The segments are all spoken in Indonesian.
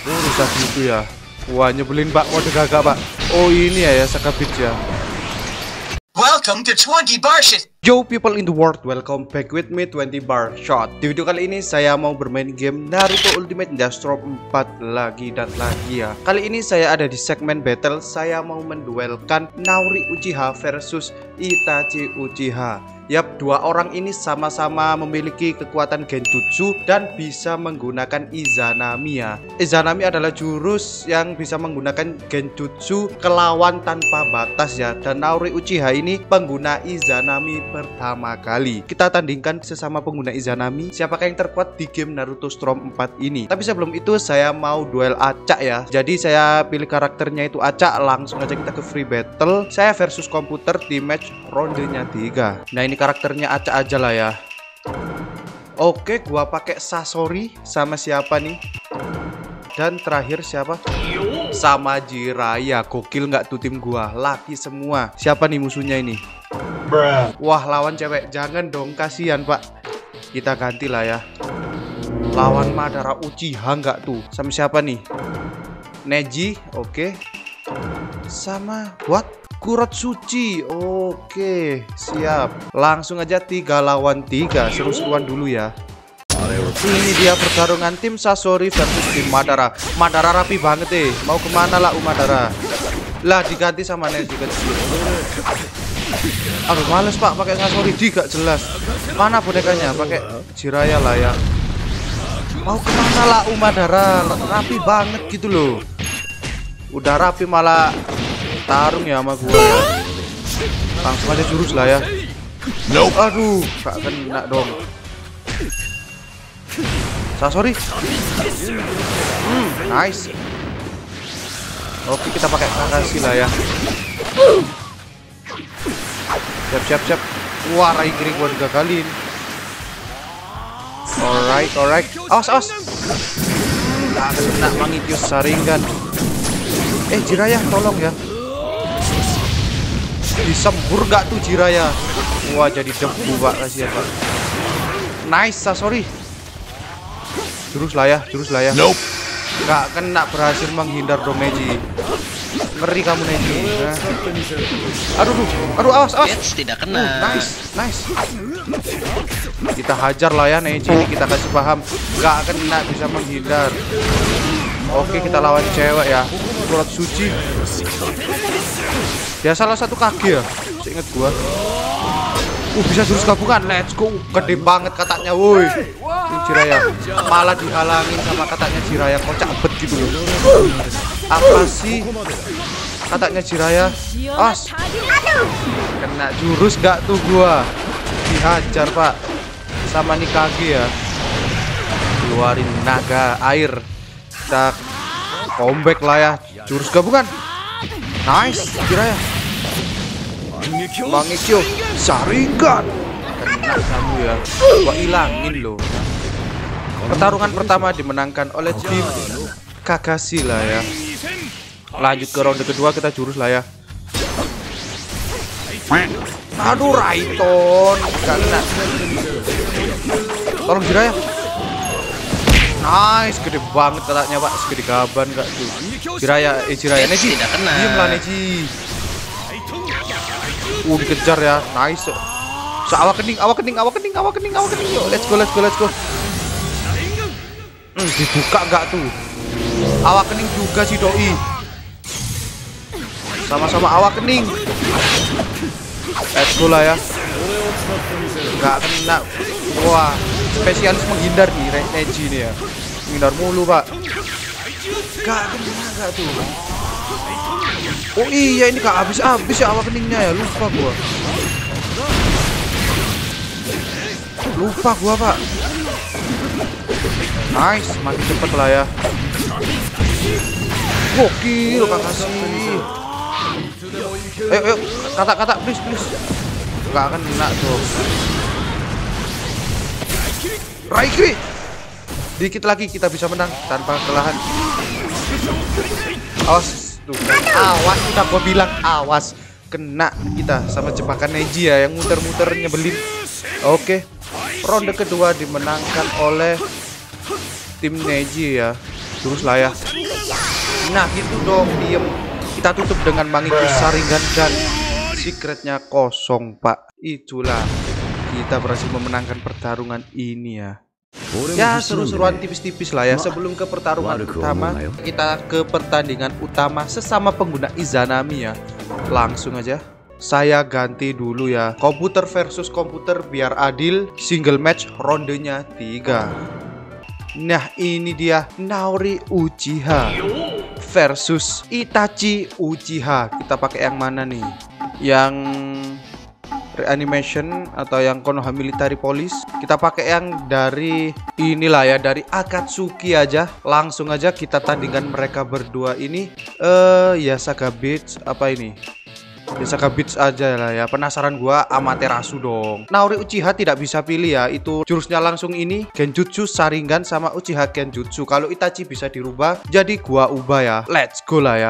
Rusak gitu ya. Wah, nyebelin Pak, mode gagak Pak. Oh ini ya Sakabit ya. Welcome to 20 Bar Shot. Yo people in the world, welcome back with me 20 Bar Shot. Di video kali ini saya mau bermain game Naruto Ultimate Ninja Storm 4 lagi dan lagi ya. Kali ini saya ada di segmen battle. Saya mau menduelkan Naori Uchiha versus Itachi Uchiha. Yap, dua orang ini sama-sama memiliki kekuatan genjutsu dan bisa menggunakan Izanami ya. Izanami adalah jurus yang bisa menggunakan genjutsu ke lawan tanpa batas ya. Dan Naori Uchiha ini pengguna Izanami pertama kali. Kita tandingkan sesama pengguna Izanami, siapakah yang terkuat di game Naruto Storm 4 ini. Tapi sebelum itu saya mau duel acak ya. Jadi saya pilih karakternya itu acak, langsung aja kita ke free battle. Saya versus komputer di match rondenya 3. Nah, ini karakternya acak aja lah ya. Oke, gua pakai Sasori sama siapa nih? Dan terakhir siapa? Sama Jiraiya. Gokil nggak tuh tim gua? Laki semua. Siapa nih musuhnya ini? Wah, lawan cewek. Jangan dong, kasihan Pak. Kita ganti lah ya. Lawan Madara Uchiha nggak tuh? Sama siapa nih? Neji, oke. Sama what? Kurotsuchi. Oke, siap. Langsung aja 3 lawan 3. Seru-seruan dulu ya. Ini dia pertarungan tim Sasori versus tim Madara. Madara rapi banget deh. Mau kemana lah Madara? Lah diganti sama Neji kecil. Aduh males Pak pakai Sasori, gak jelas. Mana bonekanya? Pakai Jiraiya lah ya. Mau kemana lah Madara? Rapi banget gitu loh. Udah rapi malah tarung ya sama gua ya. Langsung aja jurus lah ya. Aduh, gak kena dong. Sasori. Nice. Oke, kita pakai Kakashi lah ya. Siap. Wah, Raigiri gua digagalin. Alright. Awas. Gak kena Mangitius Sharingan. Jiraiya tolong ya. Disembur gak tuh Jiraiya? Wah, jadi debu Pak, kasihan Pak. Nice Sasori. Jurus lah ya. Nope. Gak kena, berhasil menghindar dong Neji. Ngeri kamu Neji. Nah. Aduh, awas. Tidak kena. Nice. Kita hajar lah ya Neji ini, kita kasih paham. Gak kena, bisa menghindar. Oke, kita lawan cewek ya. Kurotsuchi. Dia salah satu kaki ya, seinget gua. Bisa jurus gabungan, let's go. Gede banget katanya, woi. Jiraiya malah dihalangin sama katanya Jiraiya, kocak bet gitu loh. Apa sih katanya Jiraiya? Kena jurus gak tuh gua? Dihajar Pak sama Nikage ya. Keluarin naga air. Kita comeback lah ya. Jurus gabungan. Nice, Jiraiya. Mangekyo Sharingan. Kena kamu ya. Gua ilangin loh. Pertarungan pertama dimenangkan oleh tim Kakashi lah ya. Lanjut ke ronde kedua, kita jurus lah ya. Aduh, Raiton. Kena. Tolong Jiraiya. Nice, gede banget katanya Pak. Segede gaban gak tuh? Jiraiya Neji. Diem lah Neji. Dikejar ya. Nice. Awak kening. Yo, let's go. Dibuka gak tuh? Awak kening juga si doi. Sama-sama awak kening. Let's go lah ya. Gak kena. Wah, spesialis menghindar nih Neji nih ya. Menghindar mulu Pak. Gak kena gak tuh? Oh iya, ini gak habis ya awak keningnya ya. Lupa gua Pak. Nice, mati cepet lah ya. Gokil Kakashi. Ayo, kata please. Gak kena tuh. Raigiri. Dikit lagi kita bisa menang tanpa kelelahan. Awas tuh. Awas, udah gua bilang awas. Kena kita sama jebakan Neji ya yang muter-muter nyebelin. Oke. Ronde kedua dimenangkan oleh tim Neji ya. jurus lah ya. Nah gitu dong, diem. Kita tutup dengan Mangekyou Sharingan dan secretnya kosong pak. Itulah kita berhasil memenangkan pertarungan ini ya. Ya seru-seruan tipis-tipis lah ya. Sebelum ke pertarungan utama, kita ke pertandingan utama sesama pengguna Izanami ya. Langsung aja saya ganti dulu ya, komputer versus komputer biar adil. Single match rondenya 3. Nah ini dia Naori Uchiha versus Itachi Uchiha. Kita pakai yang mana nih? Yang reanimation atau yang Konoha Military Police? Kita pakai yang dari inilah ya, dari Akatsuki aja. Langsung aja kita tandingkan mereka berdua ini. Yasaga Beats apa ini? Yasaga Beats aja lah ya. Penasaran gua Amaterasu dong. Naori Uchiha tidak bisa pilih ya. Itu jurusnya langsung ini Genjutsu Sharingan sama Uchiha Genjutsu. Kalau Itachi bisa dirubah, jadi gua ubah ya. Let's go lah ya.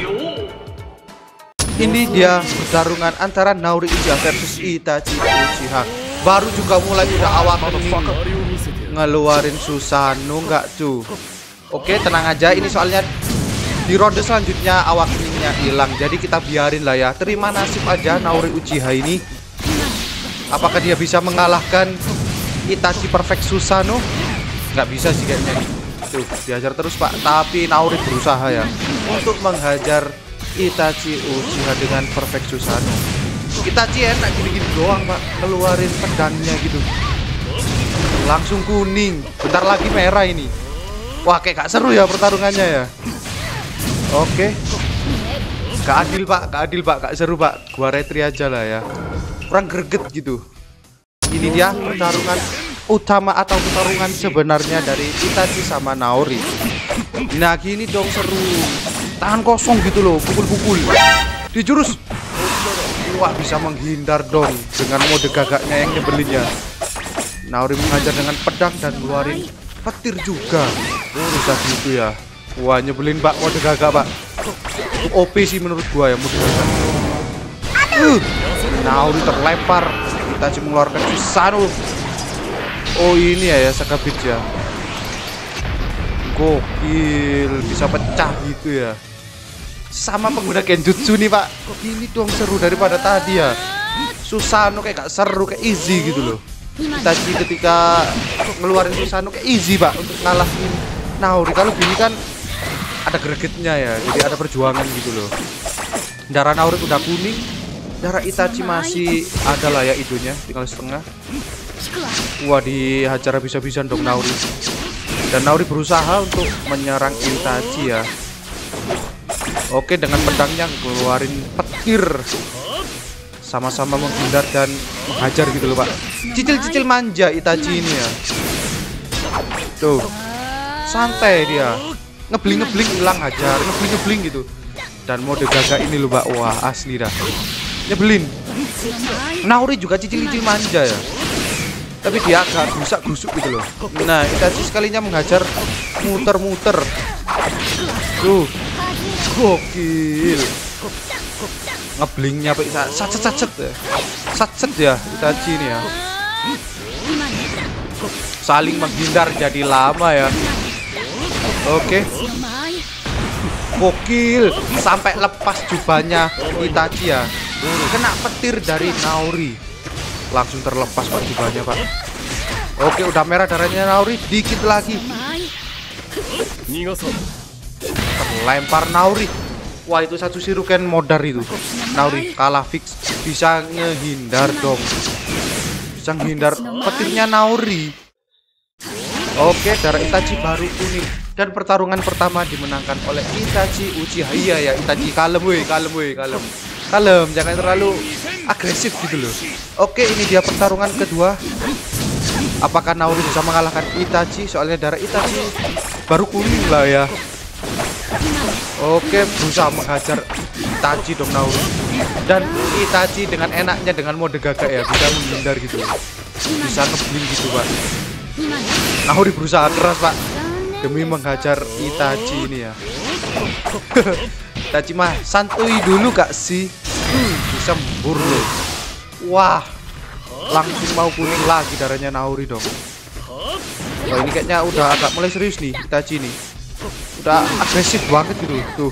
Ini dia pertarungan antara Naori Uchiha versus Itachi Uchiha. Baru juga mulai udah awak kening ngeluarin Susanoo nggak tuh. Oke tenang aja, ini soalnya di ronde selanjutnya awak keningnya hilang. Jadi kita biarin lah ya. Terima nasib aja Naori Uchiha ini. Apakah dia bisa mengalahkan Itachi Perfect Susanoo? Nggak bisa sih kayaknya. Tuh dihajar terus pak. Tapi Naori berusaha ya untuk menghajar Itachi Uchiha dengan Perfect Susanoo. Itachi enak gini-gini doang pak, keluarin pedangnya gitu langsung kuning. Bentar lagi merah ini. Wah kayak gak seru ya pertarungannya ya. Oke, gak adil pak, gak seru pak. Gua retri aja lah ya, kurang greget gitu. Ini dia pertarungan utama atau pertarungan sebenarnya dari Itachi sama Naori. Nah gini dong seru. Tangan kosong gitu loh, pukul-pukul di jurus. Wah bisa menghindar dong dengan mode gagaknya yang nyebelin ya. Naori mengajar dengan pedang dan ngeluarin petir juga. Bisa gitu ya. Wah nyebelin pak mode gagak pak. OP sih menurut gua ya mode gagak. Naori terlempar. Itachi mengeluarkan Susanoo. Oh ini ya Yasaga Beats ya. Gokil, bisa pecah gitu ya. Sama pengguna Genjutsu nih pak. Ini dong seru daripada tadi ya. Susanoo kayak gak seru, kayak easy gitu loh. Itachi ketika ngeluarin Susanoo kayak easy pak untuk ngalahin Naori. Kalau gini kan ada gregetnya ya, jadi ada perjuangan gitu loh. Darah Naori udah kuning, darah Itachi masih ada lah ya itunya, tinggal setengah. Wah dihajar habis-habisan dong Naori. Dan Naori berusaha untuk menyerang Itachi ya. Oke dengan pedangnya keluarin petir. Sama-sama menghindar dan menghajar gitu loh pak. Cicil-cicil manja Itachi ini ya. Tuh santai dia. Ngebling-ngebling hilang hajar. Ngebling-ngebling gitu. Dan mode gagak ini loh pak. Wah asli dah. Nyebelin. Naori juga cicil-cicil manja ya. Tapi dia agak gusak-gusuk gitu loh. Nah Itachi sekalinya menghajar muter-muter. Tuh gokil. Ngeblingnya pak. Sacet ya. Sacet ya Itachi ini ya. Saling menghindar jadi lama ya. Oke. Gokil. Sampai lepas jubahnya Itachi ya. Kena petir dari Naori. Langsung terlepas pak jubahnya pak. Oke udah merah darahnya Naori. Dikit lagi. Terlempar Naori. Wah itu satu Shiruken modar itu. Naori kalah fix. Bisa ngehindar dong. Bisa menghindar petirnya Naori. Oke darah Itachi baru kuning. Dan pertarungan pertama dimenangkan oleh Itachi Uchiha. Iya ya Itachi kalem woi, kalem woi, kalem. Kalem, jangan terlalu agresif gitu loh. Oke ini dia pertarungan kedua. Apakah Naori bisa mengalahkan Itachi? Soalnya darah Itachi baru kuning lah ya. Oke berusaha menghajar Itachi dong Naori. Dan Itachi dengan enaknya dengan mode gagak ya. Bisa menghindar gitu. Bisa ngebling gitu pak. Naori berusaha keras pak demi menghajar Itachi ini ya. Itachi mah santuy dulu gak sih? Bisa membur loh. Wah langsung mau kuning lagi darahnya Naori dong. Wah ini kayaknya udah agak mulai serius nih Itachi nih. Udah agresif banget gitu. Tuh.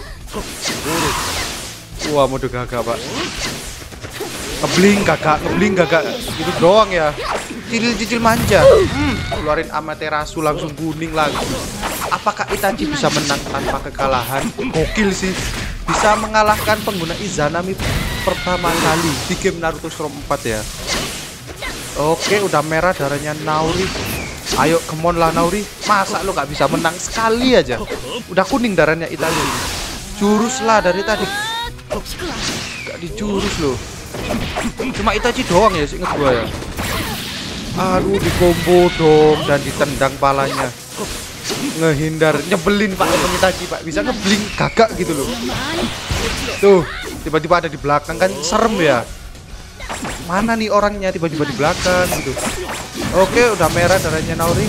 Wah, mode gagak, Pak. Ngebling gagak gitu doang ya. Cicil manja. Keluarin Amaterasu langsung kuning lagi. Apakah Itachi bisa menang tanpa kekalahan? Gokil sih. Bisa mengalahkan pengguna Izanami pertama kali di game Naruto Storm 4 ya. Oke, udah merah darahnya Nauri. Ayo, come on lah Nauri. Masa lo gak bisa menang sekali aja? Udah kuning darahnya Itachi. Jurus lah dari tadi. Gak dijurus loh. Cuma Itachi doang ya, seinget gua ya. Aduh, dikombo dong dan ditendang palanya. Ngehindar, nyebelin Pak emang Itachi Pak. Bisa ngebling gagak gitu loh. Tuh, tiba-tiba ada di belakang kan serem ya. Mana nih orangnya tiba-tiba di belakang gitu. Oke, udah merah darahnya Nauri.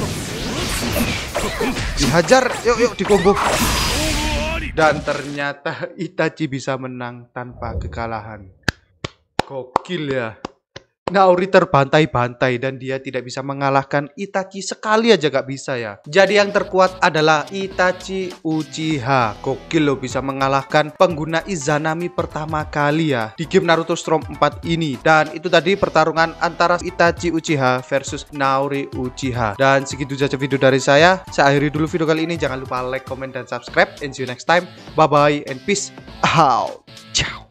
Dihajar, yuk dikombo. Dan ternyata Itachi bisa menang tanpa kekalahan. Gokil ya. Nauri terbantai-bantai dan dia tidak bisa mengalahkan Itachi sekali aja gak bisa ya. Jadi yang terkuat adalah Itachi Uchiha. Gokil loh bisa mengalahkan pengguna Izanami pertama kali ya di game Naruto Storm 4 ini. Dan itu tadi pertarungan antara Itachi Uchiha versus Nauri Uchiha. Dan segitu saja video dari saya. Saya akhiri dulu video kali ini. Jangan lupa like, comment, dan subscribe. And see you next time. Bye bye and peace out. Ciao.